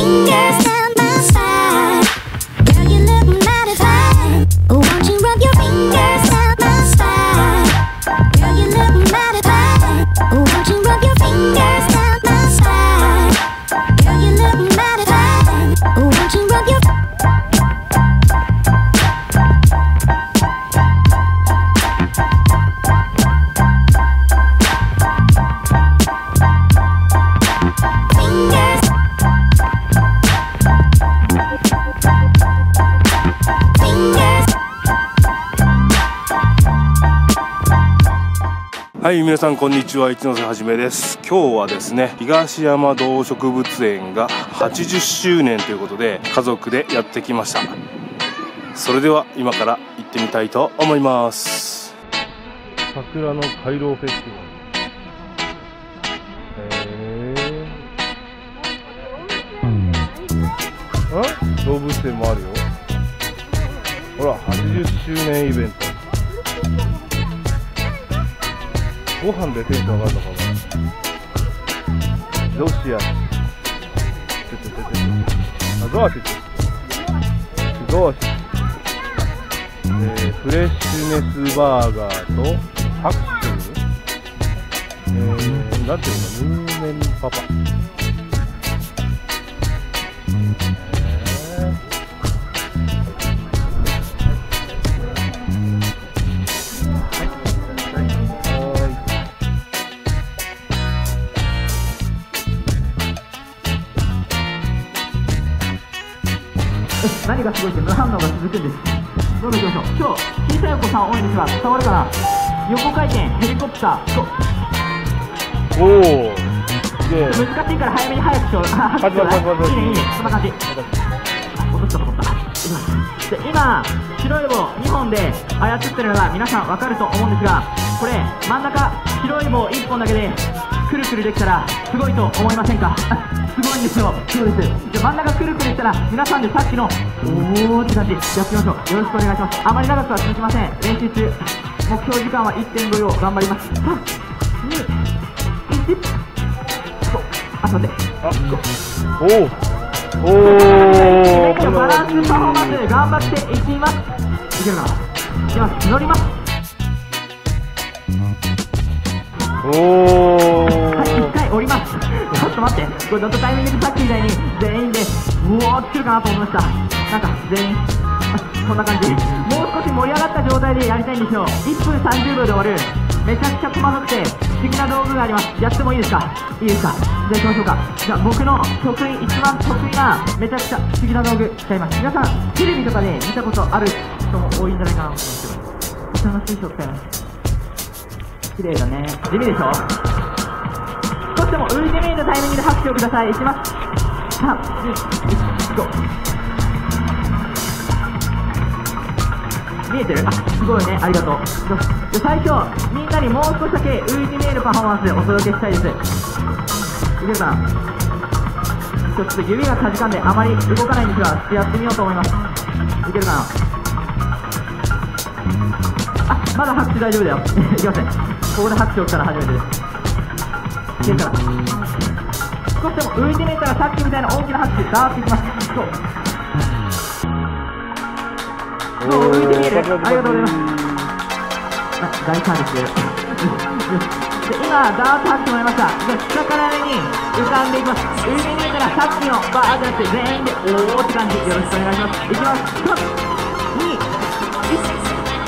fingers down my spine. Girl, you look mighty fine. Won't you rub your fingers down my spine? Girl, you look mighty fine. Won't you rub your fingers down my spine? Girl, you look mighty fine. Won't you rub your はい、皆さんこんにちは、一ノ瀬はじめです。今日はですね、東山動植物園が80周年ということで家族でやってきました。それでは今から行ってみたいと思います。桜の回廊フェスティバル。動物園もあるよ。ほら、80周年イベント。ご飯でテンション上がるのかな。ロシア。フレッシュネスバーガーとハクシュ。なんていうの、ムーメンパパ。 何がすごいって無反応が続くんです。どうぞ行きましょう。今日小さいお子さん多いんですが伝わるかな。横回転ヘリコプター。 おお、すげえ。 難しいから早めに早くしよう。いいねいいね、そんな感じ。落としたと思った。で今白い棒2本で操ってるのが皆さん分かると思うんですが、これ真ん中白い棒1本だけでくるくるできたらすごいと思いませんか？すごいんですよ。そうです。じゃ真ん中くるくるしたら皆さんでさっきのおーって感じやってみましょう。よろしくお願いします。あまり長くは続きません。練習中。目標時間は 1.5 秒頑張ります。3、2、1。そう。あ、待って。 おおバランスパフォーマンス頑張っていきます。いけるかな。いきます。乗ります。はい、1回降ります。ちょっと待って、これどんなタイミングでさっきみたいに全員でうおーってくるかなと思いました。なんか全員こんな感じ。もう少し盛り上がった状態でやりたいんですよ。1分30秒で終わるめちゃくちゃ細かくて不思議な道具があります。やってもいいですか？いいですか？じゃあ行きましょうか。じゃあ僕の一番得意なめちゃくちゃ不思議な道具使います。皆さんテレビとかで見たことある人も多いんじゃないかなと思うんですけど、こちらの水晶を使います。綺麗だね。地味でしょ。少しでも浮いて見えたタイミングで拍手をください。いきます。3、2、1、GO。見えてる？あ、すごいね。ありがとう。で最初みんなにもう少しだけ浮いて見えるパフォーマンスでお届けしたいです。いけるかな。ちょっと指がかじかんであまり動かないんですがやってみようと思います。いけるかな。あ、まだ拍手大丈夫だよ。いきません。ここで拍手をしたら初めてです。いけるかな。少しでも浮いてみたらさっきみたいな大きな拍手ダーッといきます。そう浮いて見える。ありがとうございます。あ、大サービスで今ダーッと拍手もらいました。下から上に浮かんでいきます。浮いてみえたらさっきのバーじゃなくて全員でおーって感じ。よろしくお願いします。いきます。3、2、1。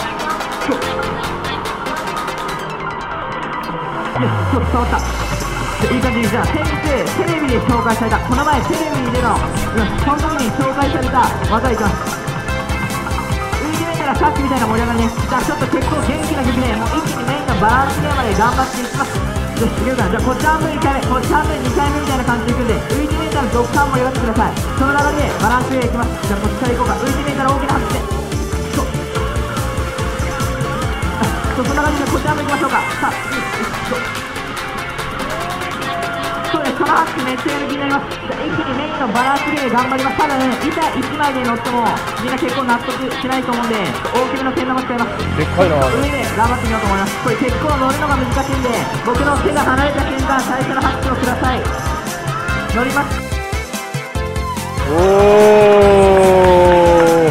ちょっと伝わった。いい感じ。じゃあ先生、テレビで紹介された、この前テレビでのその時に紹介された技いきます。浮いてみたらさっきみたいな盛り上がりね。じゃあちょっと結構元気な曲でもう一気にメインのバランスゲームまで頑張っていきます。よし、いけるかな。じゃあこっち半分1回目、こっち半分2回目みたいな感じでいくんで、浮いてみたらドッカン盛り上がってください。その流れでバランスゲームいきます。じゃあこっちからいこうか。浮いてみたら大きな拍手でそんな感じでこっち半分いきましょうか。さあ、そうです。その拍手めっちゃやる気になります。じゃあ一気にメインのバランスゲーム頑張ります。ただね、板1枚で乗ってもみんな結構納得しないと思うんで大きめのけん玉使います。 でっかいな。 上で頑張ってみようと思います。これ結構乗るのが難しいんで僕の手が離れた瞬間最初の拍手をください。乗ります。 おー、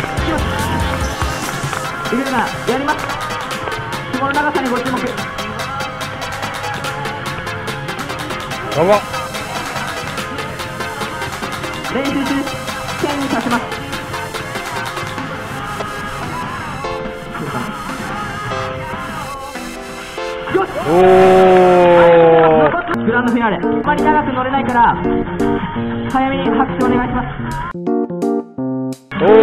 いけるかな、やります。紐の長さにご注目。 やばっ。 練習中、剣にさせます。よし、 おー、 グランドフィナーレ、あまり長く乗れないから早めに拍手お願いします。 おはい、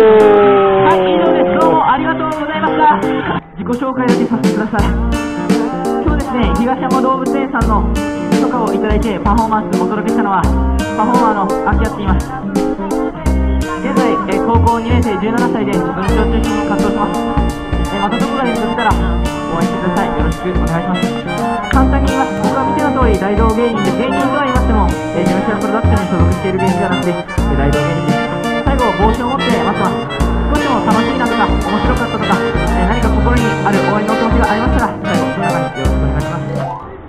以上ー、 です。どうもありがとうございました。自己紹介だけさせてください。今日ですね、東山動物園さんの許可をいただいてパフォーマンスをお届けしたのはパフォーマーの秋谷と言います。現在、高校2年生17歳で文章中心の活動をします。またどこかで見かけたら応援してください。よろしくお願いします。簡単に言います。僕は見ての通り大道芸人で、芸人とは言いましても事務所やプロダクションに所属している芸人ではなくて大道芸人です。最後帽子を持って待ってます。少しでも楽しいなとか面白かったとか、何か心にある応援のお気持ちがありましたら最後その中によろしくお願いします。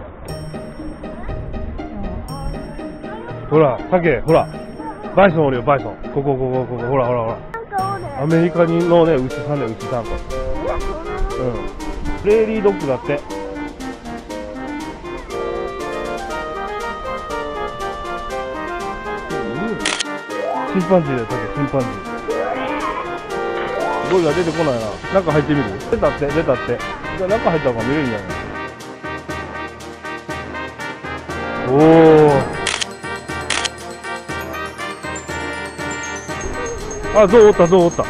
ほら、タケ、ほら、バイソンおるよ、バイソン。ここ、ほら、ほら。アメリカにのね、牛さんね、牛さんと。うん。プレーリードッグだって。チンパンジーだよ、タケ、チンパンジー。ゴリラ出てこないな。中入ってみる？出たって。じゃあ中入った方が見れるんじゃない？おー。あ、象おった。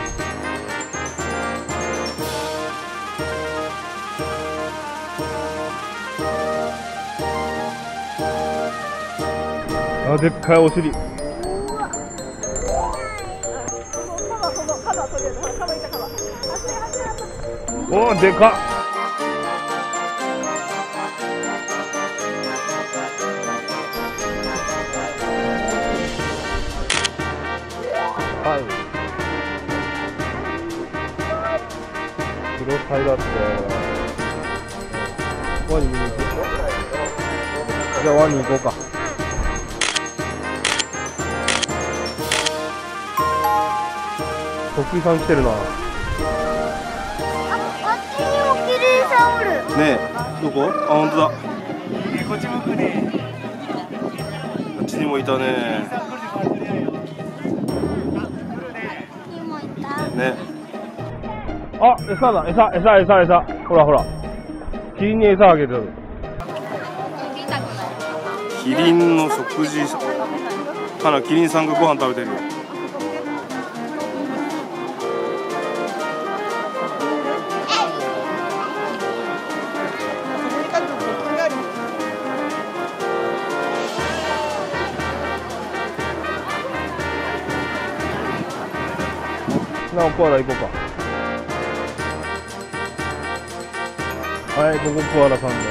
あ、でっかいお尻。おー、でかっ。はい。黒サイだって。ワニ見に行く。じゃあワニ行こうか。徳井さん来てるな。 あっちにもキリンさんおる。 ねえ、どこ？あ、本当だ。 こっち向くね。 あっちにもいたね。 にもいた。 ね。あ、餌だ、餌。ほら。キリンに餌あげてる。キリンの食事。かな、キリンさんがご飯食べてるよ。なお、コアラ行こうか。はい、ここコアラさんだよ。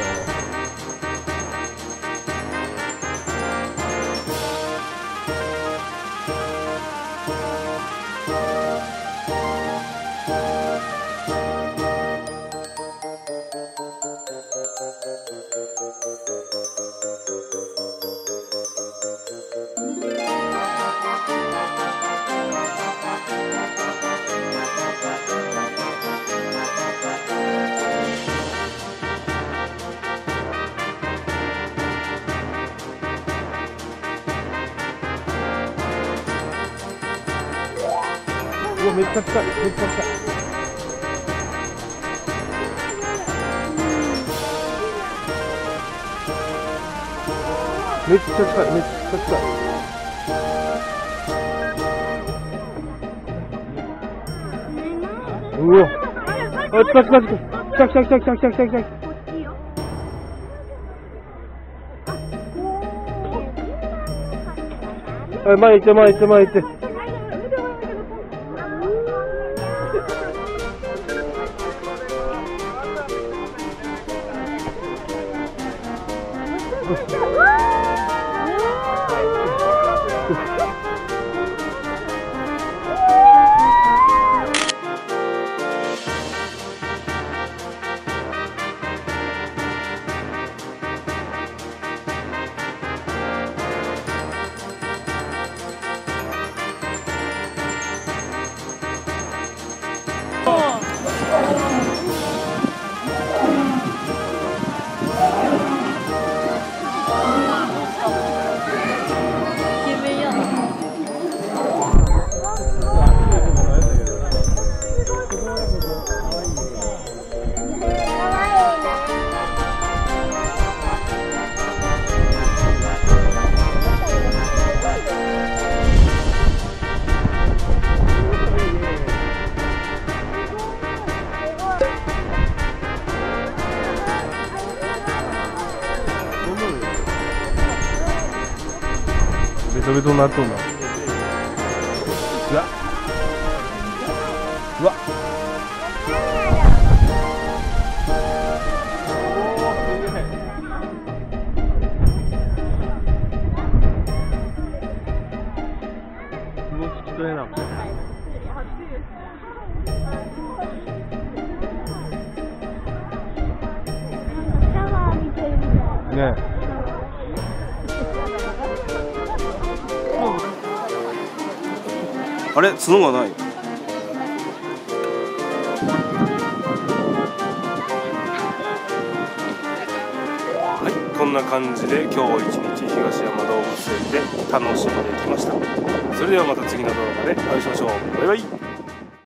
うわ、めっちゃ近い。めっちゃ近い。うわ、あ、来た。前行って。 れどうなっとんだ。うわうわ動ききとえな。ねえ。あれ、角がない。はい、こんな感じで今日一日東山動物園で楽しんできました。それではまた次の動画でお会いしましょう。バイバイ。